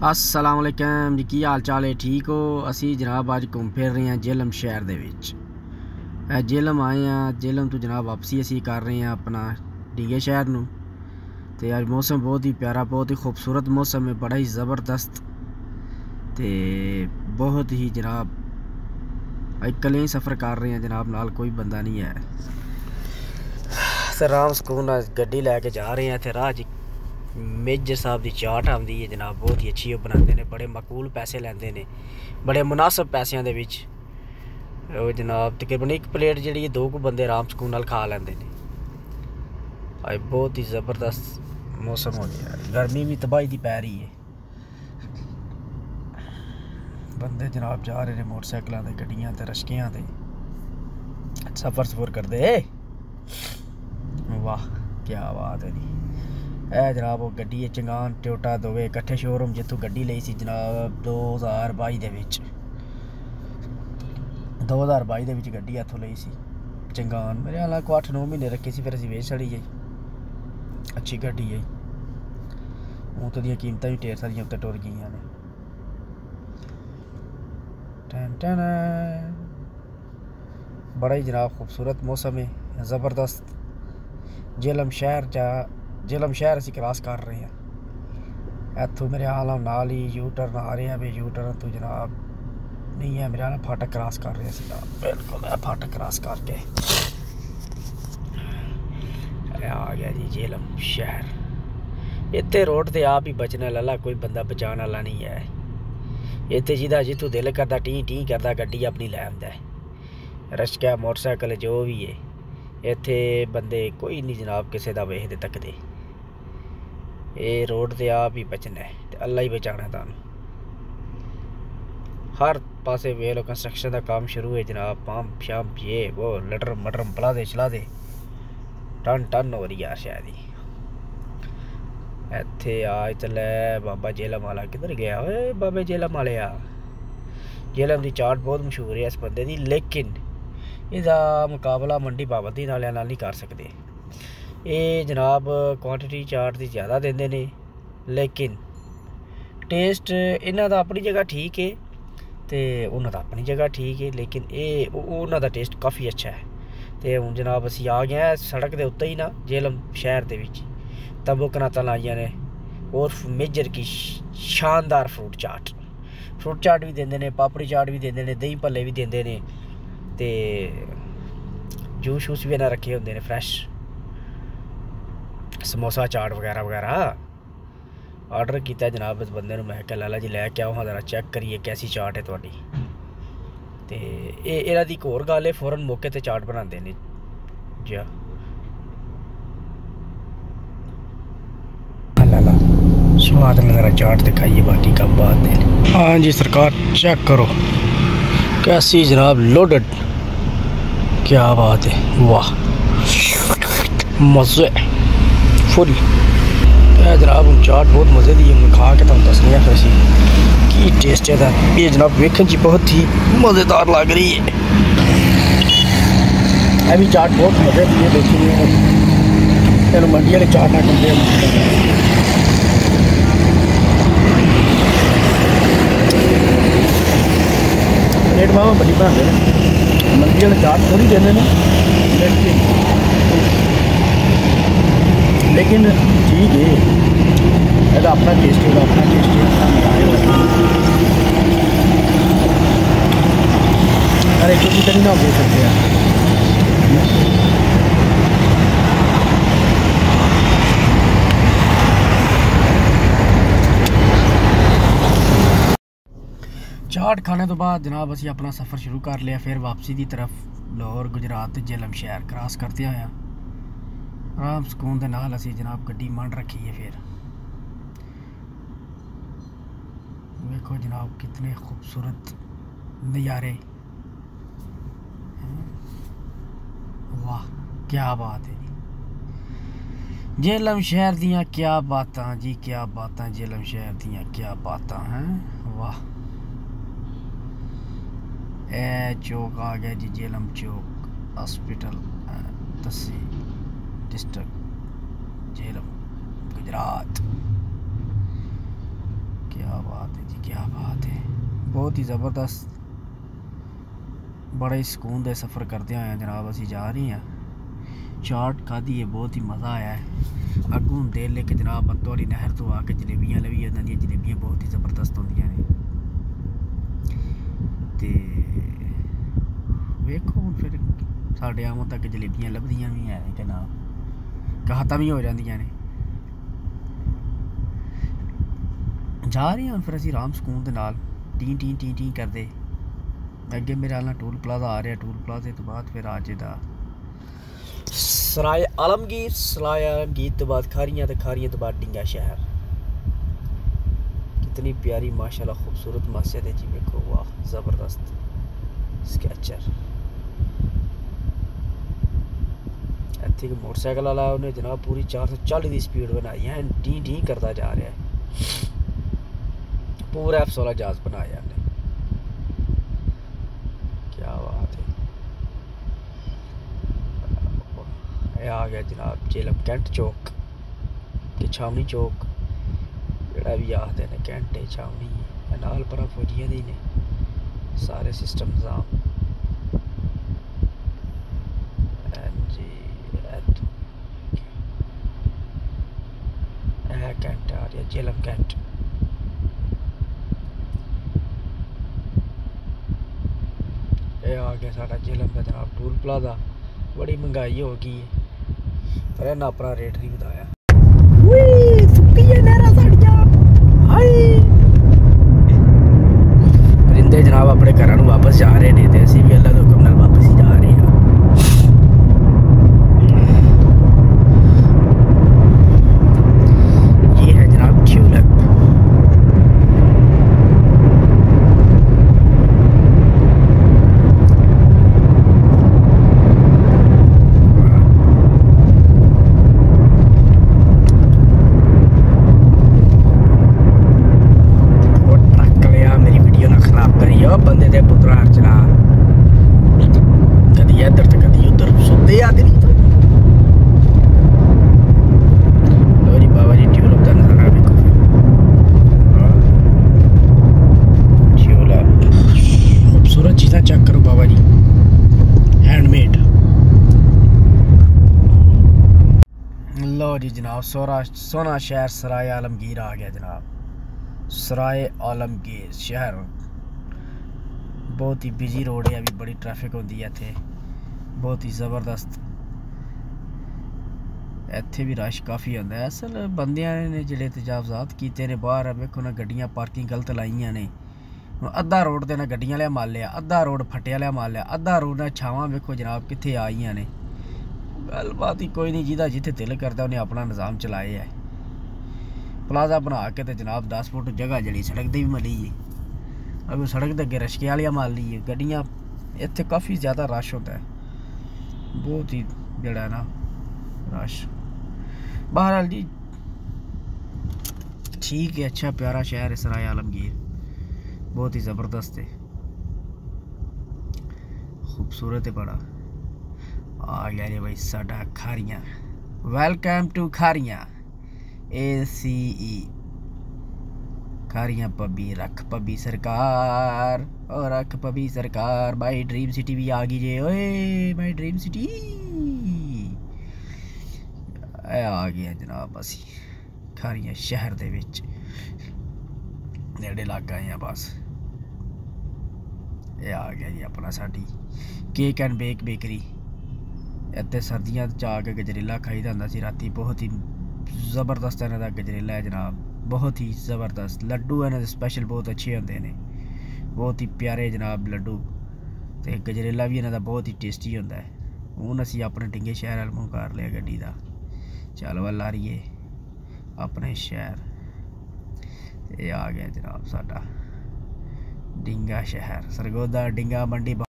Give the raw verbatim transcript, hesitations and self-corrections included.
अस्सलाम वालेकुम जी, की हाल चाल है? ठीक हो? असी जनाब अज घूम फिर रहे हैं जेलम शहर दे विच। जेलम आए हैं, जेलम तो जनाब वापसी असी कर रहे हैं अपना डीगे शहर नू। ते अज मौसम बहुत ही प्यारा, बहुत ही खूबसूरत मौसम है, बड़ा ही ज़बरदस्त। ते बहुत ही जनाब इकले ही सफ़र कर रहे हैं जनाब, नाल कोई बंदा नहीं है। ते राम सुकून गड्डी लैके जा रहे हैं। इत्थे राह च मेजर साहब की चाट आती है जनाब, बहुत ही अच्छी बनाते हैं, बड़े मकूल पैसे लेंदे ने, बड़े मुनासिब पैसों के विच जनाब। तकरीबन एक प्लेट जी दो को बंदे आराम सुकून नाल खा लेंदे ने। अज बहुत ही ज़बरदस्त मौसम हो गया, गर्मी भी तबाही दी पै रही है। बंदे जनाब जा रहे हैं मोटरसाइकिलों से, गड्डियां ते रश्कियां ते सफ़र सफर करते। वाह क्या बात है जी। ए जनाब वो गड्डी है चंगान टोयोटा दोवे इकट्ठे शोरूम जितों गड्डी ली सी जनाब दो हज़ार बाई दे विच दो हज़ार बाई दे विच गड्डी इत्थों ली सी चंगान। मेरे ख्याल को अठ नौ महीने रखी सी, फिर असीं वेच छड़ी है। अच्छी गड्डी है, हूँ तो दियां कीमतां भी ढेर सारियां उत्ते टुर गईयां ने। टन टन बड़ा ही जनाब खूबसूरत मौसम है, ज़बरदस्त। जेलम शहर जा जेलम शहर असी क्रॉस कर रहे हैं। इतों मेरे हाल नाल ही यू टर्न आ रहे हैं, भी यू टर्न तो जनाब नहीं है, मेरे हाल फाटक क्रॉस कर रहे हैं। बिल्कुल फाटक क्रॉस करके आ गया जी जेलम शहर। इतने रोड ते आप ही बचने वाला, कोई बंदा बचाने वाला नहीं है। इतने जिदा जितों दिल करता टी टी करता गड्डी अपनी लै आंदा है, रश्का मोटरसाइकिल जो भी है। इत्थे बंदे कोई नहीं जनाब किसी का वेखते तकते। ये रोड ते आप ही बचना है, तो अल्लाह ही बचाना तुहानू। हर पासे वे लो कंस्ट्रक्शन का काम शुरू है जनाब, पंप शंप ये वो लटर मटर पला दे चला दे, टन टन हो रही है शायद ही। इत्थे आज चले बाबा जेलम वाला, किधर गया ओए बाबे जेलम वाले आ। जेलम की चाट बहुत मशहूर है इस बंदे की, लेकिन इसका मुकाबला मंडी पाबंदी नाल नहीं कर सकते। ये जनाब क्वांटिटी चाट की ज़्यादा देंदे ने, लेकिन टेस्ट इन्हां दा अपनी जगह ठीक है, तो उन्हां दा अपनी जगह ठीक है, लेकिन ये उन्हां दा टेस्ट काफ़ी अच्छा है। तो हुण जनाब असीं आ गए हैं सड़क के उत्ते ही ना जेलम शहर के विच, तंबू कनातां लाइयां ने। और मेजर की शानदार फ्रूट चाट, फ्रूट चाट भी देंदे ने, पापड़ी चाट भी देंदे ने, दही भल्ले भी देंदे ने, ते जूस शूस भी इन्हें रखे होंगे ने फ्रैश, समोसा चाट वगैरह वगैरह। आर्डर किया जनाब इस बंदे ने, मैं क्या लाला जी लैके आओ हाँ जरा चैक करिए कैसी चाट है थोड़ी। तो ये इन्हां दी एक होर गल है, फौरन मौके ते चाट बनाते हैं जा। लाला स्वाद नज़ारा चाट दिखाइए, बाकी कम बात है। हाँ जी सरकार चेक करो कैसी जनाब लोडेड, क्या बात है, वाह मज़े फुल। क्या जनाब हम चाट बहुत मज़े दी, मैं खा के तुम दसने फिर सी की टेस्ट है। ये जनाब वेखन जी बहुत ही मज़ेदार लग रही है। यह भी चाट बहुत मज़े की है, देखिए तेन मंडी वाले चाट ना कंपेयर। रेट बाबा बड़ी बनाते हैं, मंडी वाले चाट थोड़ी देते हैं, लेकिन ठीक है, यदा अपना टेस्ट है, अपना टेस्ट है। अरे किसी तरह ना दे सकते हैं। चाट खाने तो बाद जनाब असी अपना सफ़र शुरू कर लिया, फिर वापसी की तरफ लाहौर गुजरात जेलम शहर क्रॉस करते आया। आराम सुकून के नाल असी जनाब गड्डी मंड रखी है। फिर देखो जनाब कितने खूबसूरत नज़ारे, वाह क्या बात है जी। जेलम शहर दियाँ क्या बातां जी, क्या बातां, जेलम शहर दियाँ क्या बातां हैं, वाह। ए चौक आ गया जी, जेलम चौक हॉस्पिटल तहसील डिस्ट्रिक्ट जेलम गुजरात। क्या बात है जी, क्या बात है। बहुत ही ज़बरदस्त, बड़े सुकून दे सफ़र करते हैं जनाब। असी जा रहे हैं, चाट खाधी है, बहुत ही मज़ा आया है। अगू देर लेके जनाब बतौली नहर तो आके जलेबियाँ लवी, उन्होंने दी जलेबियाँ बहुत ही ज़बरदस्त होंदियां ने। ते वेखो हुण फिर साढ़े आमों तक जलेबियाँ लभदियां भी हैं कि ना, खत्म ही हो जांदियां ने। जा रहे हैं फिर असी आराम सुकून दे नाल, टी टी टी टी करदे। अगे मेरे आल टूल प्लाजा आ रहा, टूल प्लाजे तो बाद फिर आ जाएगा सराय आलमगीर, सराय आलमगीर तो बाद खारियां, तो खारियां तो बाद डिंगा शहर। कितनी प्यारी माशाल्लाह खूबसूरत मस्जिद है जी, देखो वाह ज़बरदस्त स्केचर। इतने एक मोटरसाइकिल वाला उन्हें जनाब पूरी चार सौ चाली की स्पीड बनाई है, टी टी करता जा रहा है। पूरा एफ सोलह जहाज बनाया ने, क्या बात है। ये आ गया जनाब जेलम कैंट चौक के छावनी चौक, जोड़ा भी आखते हैं कैंट है छावनी है, नाल पर फौजियां दी ने सारे सिस्टम निजाम। कैंट आ रहा, जेलम कैंट। ये आ गया साढ़ा जेलम का जनाब टूल प्लाजा। बड़ी महंगाई हो गई है, पर इन्हें अपना रेट नहीं बताया। परिंदे जनाब अपने घर वापस जा रहे हैं, तो असीं भी अल्लाह के हुक्म नाल वापस ही जा रहे हैं। ये है जनाब ट्यूलिप। बंदे दे पुत्रा चला कदी इधर तो कदी उधर, सुते आते नहीं तो। लो जी बाबा जी ट्यूलिप का नजारा देखो, ट्यूलिप खूबसूरत चीज़ा चेक करो बाबा जी, हैंडमेड। लो जी जनाब सोना सोना शहर सराय आलमगीर आ गया जनाब। सराय आलमगीर शहर बहुत ही बिजी रोड है, अभी बड़ी ट्रैफिक होती है इत्थे, बहुत ही ज़बरदस्त। इत्थे भी रश काफ़ी होंदा है। असल बंदियां ने जिहड़े तजावज़ात कीते ने बाहर, वेखो ना गड्डियां पार्किंग गलत लाइयां ने। अद्धा रोड ते ना गड्डियां आह्ला माल लिया, अद्धा रोड फट्टे आह्ला माल लिया, अद्धा रोड ना छावां वेखो जनाब कित्थे आईयां ने। गलबात ही कोई नहीं, जिहदा जित्थे दिल करदा उन्हें अपना निज़ाम चलाए है। प्लाजा बना के ते जनाब दस फुट जगह जड़ी सड़क दी भी मिली है, अगर सड़क के अगे रश्के वालियां मार ली है गड्डियां। इत्थे काफ़ी ज़्यादा रश होता है, बहुत ही जड़ा ना रश। बहरहाल जी ठीक है, अच्छा प्यारा शहर है सराय आलमगीर, बहुत ही ज़बरदस्त है, खूबसूरत है बड़ा। आ गया रे भाई साडा खारियां। वेलकम टू खारियां ए सी ई खारियां पबी, रख पबी सरकार और रख पबी सरकार। भाई ड्रीम सिटी भी आ गई जे, ओए भाई ड्रीम सिटी आ गया जनाब। असी खारियां शहर दे विच नेड़े लग गए हैं बस। ये आ गया जी अपना साडी केक एंड बेक बेकरी। इत्थे सर्दियां च आके गजरेला खाईदा हुंदा सी राती, बहुत ही ज़बरदस्त इन्हां दा गजरेला है जनाब, बहुत ही ज़बरदस्त। लड्डू इन्हां दे स्पैशल बहुत अच्छे होंदे ने, बहुत ही प्यारे जनाब लड्डू। ते गजरेला भी इन्हां दा बहुत ही टेस्टी होंदा है। हुण असीं अपने डिंगे शहर वाल मूंह कर लिया गड्डी दा, चल वल लारिए अपने शहर। ये आ गया जनाब साडा डिंगा शहर, सरगोदा डिंगा मंडी।